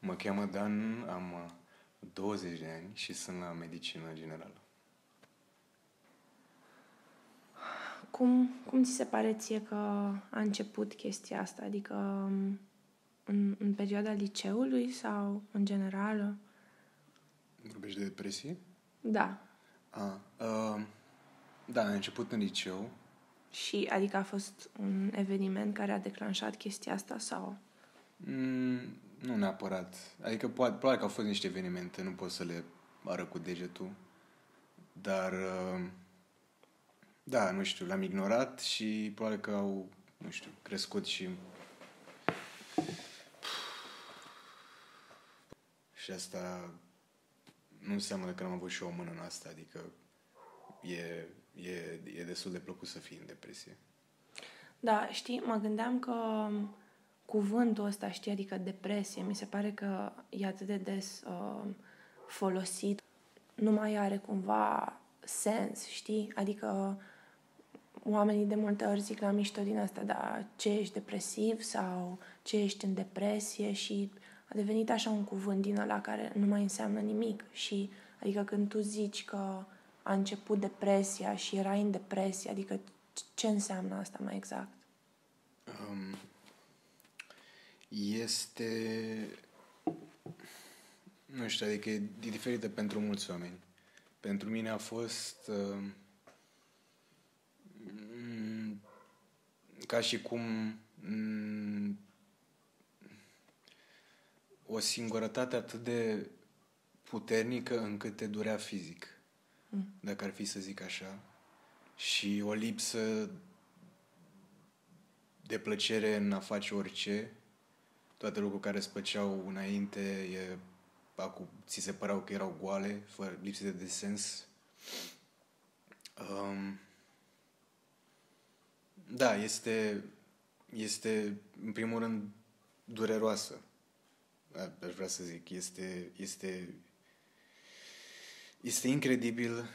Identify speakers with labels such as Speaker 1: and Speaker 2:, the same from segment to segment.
Speaker 1: Mă cheamă Dan, am 20 de ani și sunt la medicină generală.
Speaker 2: Cum ți se pare ție că a început chestia asta? Adică în perioada liceului sau în generală?
Speaker 1: Vorbești de depresie?
Speaker 2: Da.
Speaker 1: Da, a început în liceu.
Speaker 2: Și adică a fost un eveniment care a declanșat chestia asta sau?
Speaker 1: Nu neapărat. Adică probabil că au fost niște evenimente, nu pot să le arăt cu degetul. Dar, da, nu știu, l-am ignorat și probabil că au, nu știu, crescut și asta nu înseamnă că n-am avut și o mână în asta, adică e destul de plăcut să fii în depresie.
Speaker 2: Da, știi, mă gândeam că cuvântul ăsta, știi, adică depresie, mi se pare că e atât de des folosit, nu mai are cumva sens, știi? Adică oamenii de multe ori zic la mișto din asta, da, ce ești depresiv sau ce ești în depresie și a devenit așa un cuvânt din ăla care nu mai înseamnă nimic. Și adică când tu zici că a început depresia și erai în depresie, adică ce înseamnă asta mai exact?
Speaker 1: Este, nu știu, adică e diferită pentru mulți oameni. Pentru mine a fost ca și cum o singurătate atât de puternică încât te durea fizic, dacă ar fi să zic așa, și o lipsă de plăcere în a face orice. Toate lucruri care îți plăceau înainte acum ți se păreau că erau goale, fără lipsă de sens. Da, este în primul rând dureroasă. Aș vrea să zic, este incredibil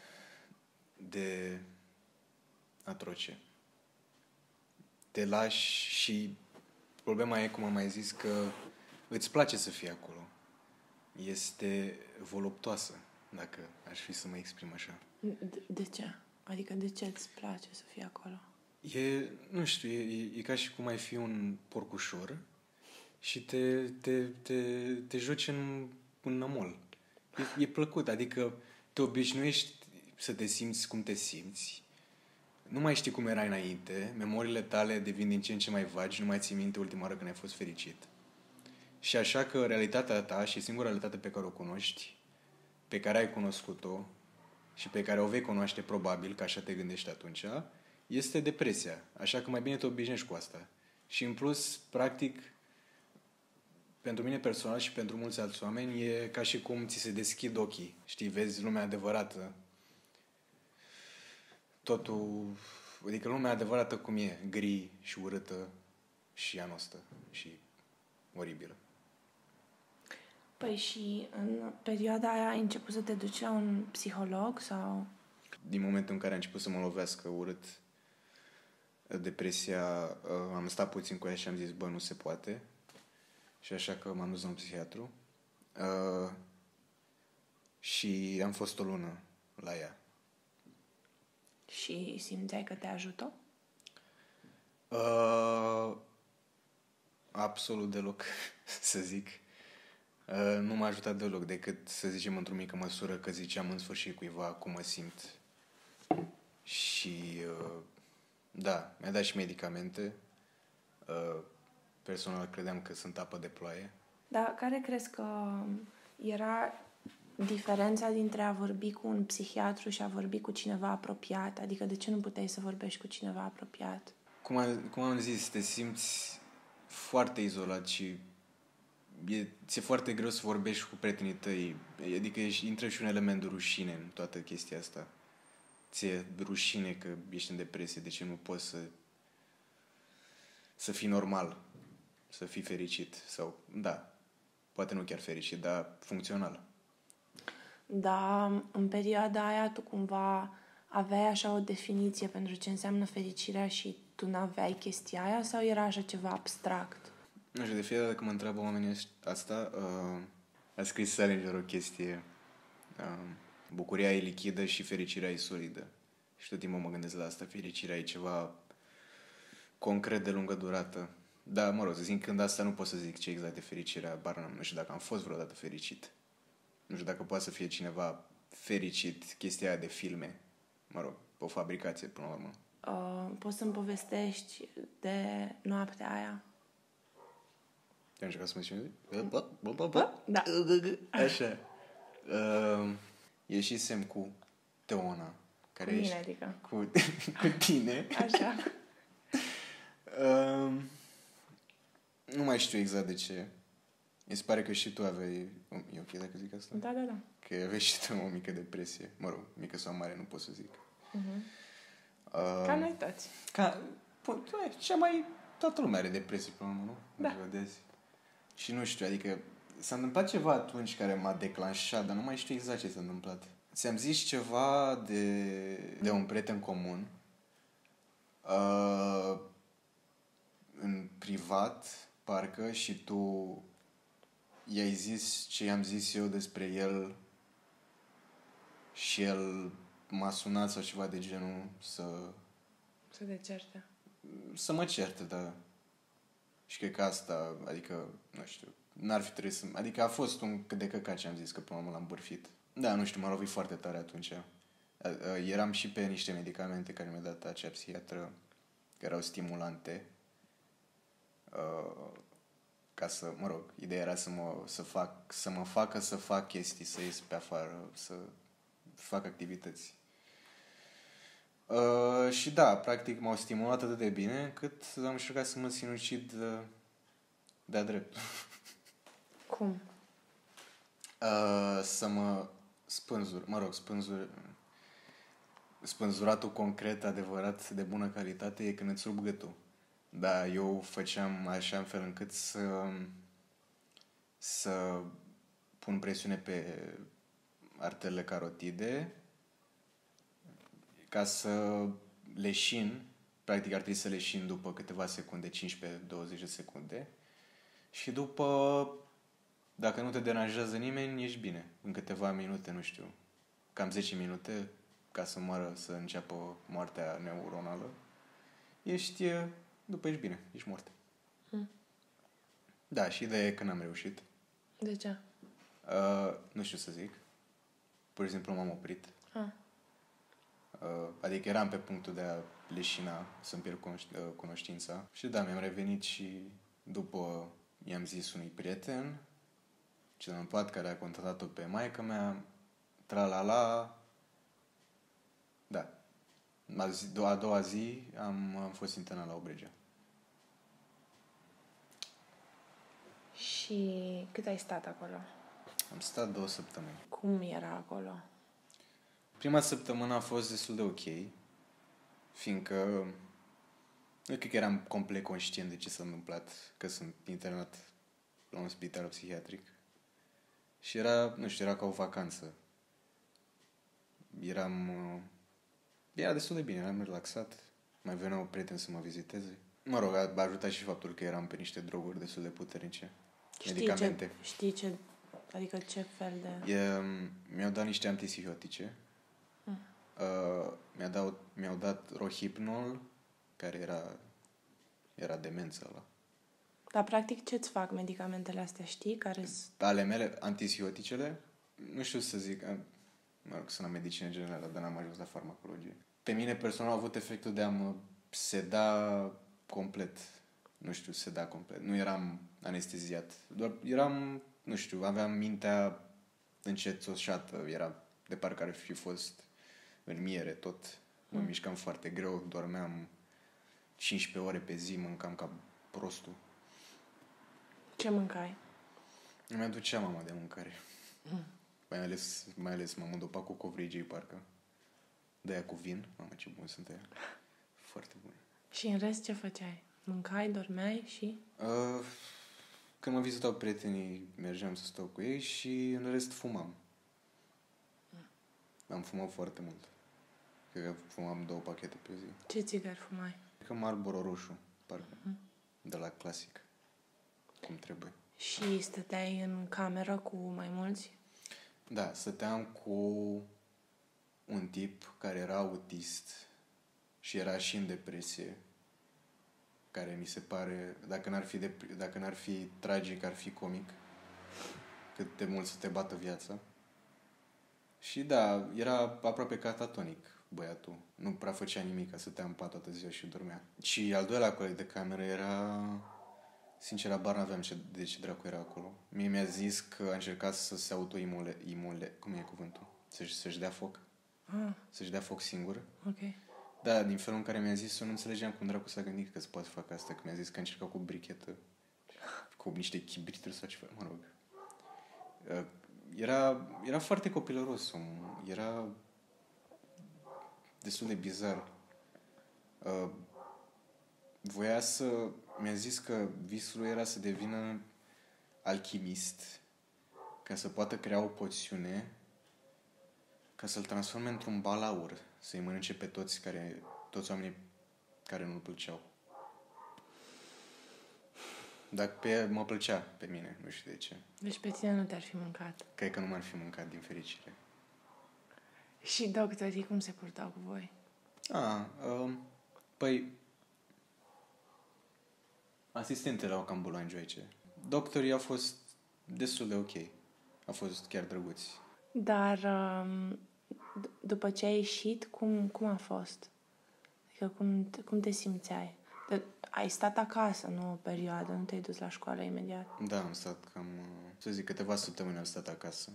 Speaker 1: de atroce. Te lași și problema e, cum am mai zis, că îți place să fii acolo. Este voluptoasă, dacă aș fi să mă exprim așa.
Speaker 2: De ce? Adică de ce îți place să fii acolo?
Speaker 1: Nu știu, e ca și cum ai fi un porcușor și te joci în nămol. E plăcut, adică te obișnuiești să te simți cum te simți. Nu mai știi cum erai înainte, memoriile tale devin din ce în ce mai vagi, nu mai ții minte ultima oară când ai fost fericit. Și așa că realitatea ta și singura realitate pe care o cunoști, pe care ai cunoscut-o și pe care o vei cunoaște probabil, că așa te gândești atunci, este depresia. Așa că mai bine te obișnuiești cu asta. Și în plus, practic, pentru mine personal și pentru mulți alți oameni, e ca și cum ți se deschid ochii. Știi, vezi lumea adevărată. Totul, adică lumea adevărată cum e, gri și urâtă și anostă și oribilă.
Speaker 2: Păi și în perioada aia ai început să te duci la un psiholog sau?
Speaker 1: Din momentul în care a început să mă lovească urât depresia, am stat puțin cu ea și am zis, nu se poate. Și așa că m-am dus la un psihiatru. Și am fost o lună la ea.
Speaker 2: Și simțeai că te ajută?
Speaker 1: Absolut deloc, să zic. Nu m-a ajutat deloc, decât, să zicem, într-o mică măsură, că ziceam în sfârșit cuiva cum mă simt. Și, da, mi-a dat și medicamente. Personal credeam că sunt apă de ploaie.
Speaker 2: Dar care crezi că era diferența dintre a vorbi cu un psihiatru și a vorbi cu cineva apropiat? Adică de ce nu puteai să vorbești cu cineva apropiat?
Speaker 1: Cum am zis, te simți foarte izolat și ți-e foarte greu să vorbești cu prietenii tăi. Adică intră și un element de rușine în toată chestia asta. Ți-e rușine că ești în depresie, de ce nu poți să fii normal, să fii fericit sau, da, poate nu chiar fericit, dar funcțional.
Speaker 2: Da, în perioada aia tu cumva aveai așa o definiție pentru ce înseamnă fericirea și tu n-aveai chestia aia sau era așa ceva abstract?
Speaker 1: Nu știu, de fiecare dată când mă întreabă oamenii asta, a scris Salinger o chestie. Bucuria e lichidă și fericirea e solidă. Și tot timpul mă gândesc la asta. Fericirea e ceva concret de lungă durată. Da, mă rog, să zic, când asta nu pot să zic ce exact de fericirea, bar nu știu dacă am fost vreodată fericit. Nu știu dacă poate să fie cineva fericit, chestia aia de filme. Mă rog, o fabricație până la urmă.
Speaker 2: Poți să-mi povestești de noaptea aia?
Speaker 1: Te-am încercat să mă zici?
Speaker 2: Da.
Speaker 1: Așa. Ieșisem cu Teona. Care
Speaker 2: cu mine, adică.
Speaker 1: Cu tine.
Speaker 2: Așa.
Speaker 1: Nu mai știu exact de ce. Mi se pare că și tu aveai... E ok dacă zic asta?
Speaker 2: Da.
Speaker 1: Că aveai și tu o mică depresie. Mă rog, mică sau mare, nu pot să zic.
Speaker 2: Ca noi toți.
Speaker 1: Cea mai... Toată lumea are depresie, până la urmă, nu?
Speaker 2: Da.
Speaker 1: Și nu știu, adică s-a întâmplat ceva atunci care m-a declanșat, dar nu mai știu exact ce s-a întâmplat. Ți-am zis ceva de un prieten comun în privat, parcă, și tu i-ai zis ce i-am zis eu despre el și el m-a sunat sau ceva de genul să
Speaker 2: te certe.
Speaker 1: Să mă certe, da. Și cred că asta, adică, nu știu, n-ar fi trebuit să... Adică a fost un cât de căcat ce am zis, că până la urmă l-am bârfit. Da, nu știu, m-a lovit foarte tare atunci. Eram și pe niște medicamente care mi-a dat acea psihiatră, care erau stimulante, ca să, mă rog, ideea era să mă facă să fac chestii, să ies pe afară, să fac activități. Și da, practic m-au stimulat atât de bine încât am încercat să mă sinucid de-a drept.
Speaker 2: Cum?
Speaker 1: Să mă spânzuratul concret, adevărat, de bună calitate e când îți rup gâtul. Da, eu făceam așa în fel încât să pun presiune pe arterele carotide ca să leșin. Practic ar trebui să leșin după câteva secunde, 15-20 de secunde. Și după, dacă nu te deranjează nimeni, ești bine. În câteva minute, nu știu, cam 10 minute, ca să înceapă moartea neuronală, după ești bine, ești mort. Da, și ideea e că n-am reușit.
Speaker 2: De ce?
Speaker 1: Nu știu să zic. Pur și simplu m-am oprit.
Speaker 2: Ah.
Speaker 1: Adică eram pe punctul de a leșina, să-mi pierd cunoștința. Și da, mi-am revenit și după i-am zis unui prieten, ce în pat, care a contactat-o pe maică-mea, tra-la-la. Da. A doua zi am fost internat la Obregea.
Speaker 2: Și cât ai stat acolo?
Speaker 1: Am stat 2 săptămâni.
Speaker 2: Cum era acolo?
Speaker 1: Prima săptămână a fost destul de ok, fiindcă nu cred că eram complet conștient de ce s-a întâmplat, că sunt internat la un spital psihiatric. Și era, nu știu, era ca o vacanță. Era destul de bine, eram relaxat, mai veneau prieteni să mă viziteze. Mă rog, a ajutat și faptul că eram pe niște droguri destul de puternice. Medicamente.
Speaker 2: Știi ce, adică ce fel de...
Speaker 1: Mi-au dat niște antipsihotice. Mi-au dat rohypnol, care era demență ăla.
Speaker 2: Dar practic ce-ți fac medicamentele astea, știi?
Speaker 1: Ale mele, antipsihoticele, nu știu să zic, mă rog, sunt la medicină generală, dar n-am ajuns la farmacologie. Pe mine personal a avut efectul de a mă seda complet. Nu știu, seda complet. Nu eram anesteziat. Doar eram, nu știu, aveam mintea încetoșată. Era de parcă ar fi fost în miere tot. Mă mișcam foarte greu, dormeam 15 ore pe zi, mâncam ca prostul.
Speaker 2: Ce mâncai?
Speaker 1: Îmi aducea mama de mâncare. Mai ales m-am îndopat cu covrigii, parcă. De-aia cu vin. Mamă, ce bun sunt aia. Foarte bun.
Speaker 2: Și în rest ce făceai? Mâncai, dormeai și...
Speaker 1: Când mă vizitau prietenii, mergeam să stau cu ei și în rest fumam. Am fumat foarte mult. Cred că fumam 2 pachete pe zi.
Speaker 2: Ce țigări fumai?
Speaker 1: Cred că Marlboro roșu, parcă. De la Classic. cum trebuie.
Speaker 2: Și stăteai în cameră cu mai mulți?
Speaker 1: Da, stăteam cu un tip care era autist și era și în depresie, care mi se pare, dacă n-ar fi tragic, ar fi comic, cât de mult să te bată viața. Și da, era aproape catatonic băiatul. Nu prea făcea nimic, stătea în pat toată ziua și dormea. Și al doilea coleg de cameră era... Sincer, abar n-aveam de ce dracu era acolo. Mie mi-a zis că a încercat să se auto-imole... Cum e cuvântul? Să-și dea foc. Să-și dea foc singur.
Speaker 2: Ok.
Speaker 1: Da, din felul în care mi-a zis, eu nu înțelegeam cum dracu s-a gândit că se poate fac asta. Că mi-a zis că a încercat cu brichetă, cu niște chibrituri sau ceva, mă rog. Era foarte copilăros, era destul de bizar. Mi-a zis că visul lui era să devină alchimist, ca să poată crea o poțiune, ca să-l transforme într-un balaur, să-i mănânce pe toți oamenii care nu-l plăceau. Dar mă plăcea pe mine, nu știu de ce.
Speaker 2: Deci pe tine nu te-ar fi mâncat.
Speaker 1: Cred că nu m-ar fi mâncat, din fericire.
Speaker 2: Și doctorii cum se purtau cu voi?
Speaker 1: Păi, asistentele au cam bulanjoice. Doctorii au fost destul de ok. Au fost chiar drăguți.
Speaker 2: Dar după ce ai ieșit, cum a fost? Adică cum te simțeai? Ai stat acasă, nu o perioadă, nu te-ai dus la școală imediat?
Speaker 1: Da, am stat cam, câteva săptămâni am stat acasă.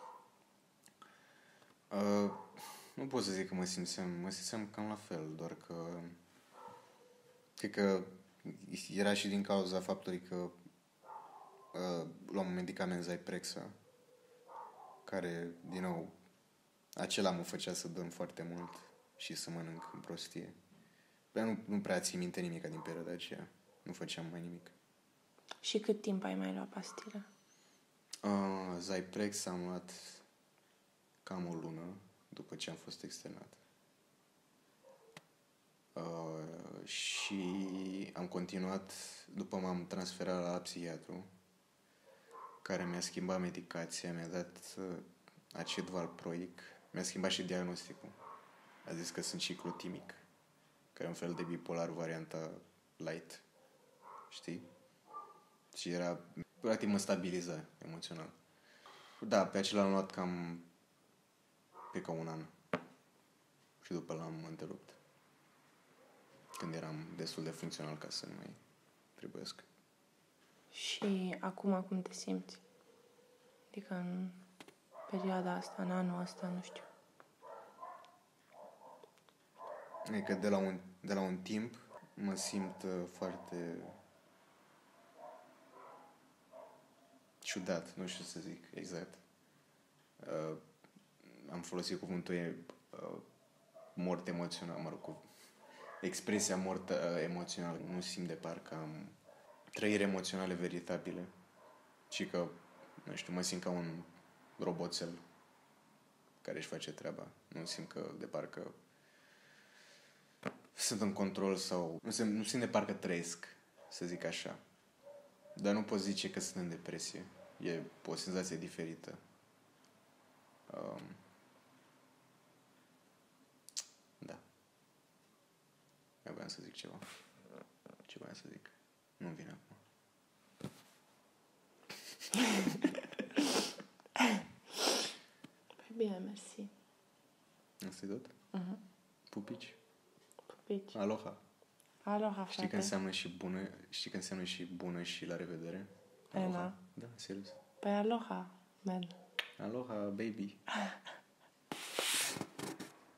Speaker 1: Nu pot să zic că mă simțeam cam la fel, doar că cred că era și din cauza faptului că luam un medicament Zyprexa, care, din nou, acela mă făcea să dorm foarte mult și să mănânc în prostie. Nu prea țin minte nimic din perioada aceea. Nu făceam mai nimic.
Speaker 2: Și cât timp ai mai luat pastile?
Speaker 1: Zyprex am luat cam o lună după ce am fost externat. Și am continuat după m-am transferat la psihiatru, care mi-a schimbat medicația, mi-a dat acid valproic, mi-a schimbat și diagnosticul. A zis că sunt ciclotimic, care e un fel de bipolar varianta light, știi? Și era, practic mă stabiliza emoțional. Da, pe acela l-am luat cam un an. Și după l-am întrerupt. Când eram destul de funcțional ca să nu mai trebuiesc.
Speaker 2: Și acum cum te simți? Adică în perioada asta, în anul ăsta, nu știu.
Speaker 1: E că de la un timp mă simt foarte ciudat, nu știu să zic exact. Am folosit cuvântul mort emoțional, mă rog, expresia mort emoțională. Nu simt de parcă am trăiri emoționale veritabile, ci că, nu știu, mă simt ca un roboțel care își face treaba. Nu simt că de parcă sunt în control sau... Nu simt de parcă trăiesc, să zic așa. Dar nu pot zice că sunt în depresie. E o senzație diferită. Da. Eu voiam să zic ceva. Ce voiam să zic? Nu vine acum.
Speaker 2: Păi bine, mersi.
Speaker 1: Asta-i tot?
Speaker 2: Uh-huh.
Speaker 1: Pupici?
Speaker 2: Pupici.
Speaker 1: Aloha.
Speaker 2: Aloha, frate.
Speaker 1: Știi că înseamnă și bună și la revedere?
Speaker 2: Aloha.
Speaker 1: Da, serios.
Speaker 2: Păi aloha, man.
Speaker 1: Aloha, baby.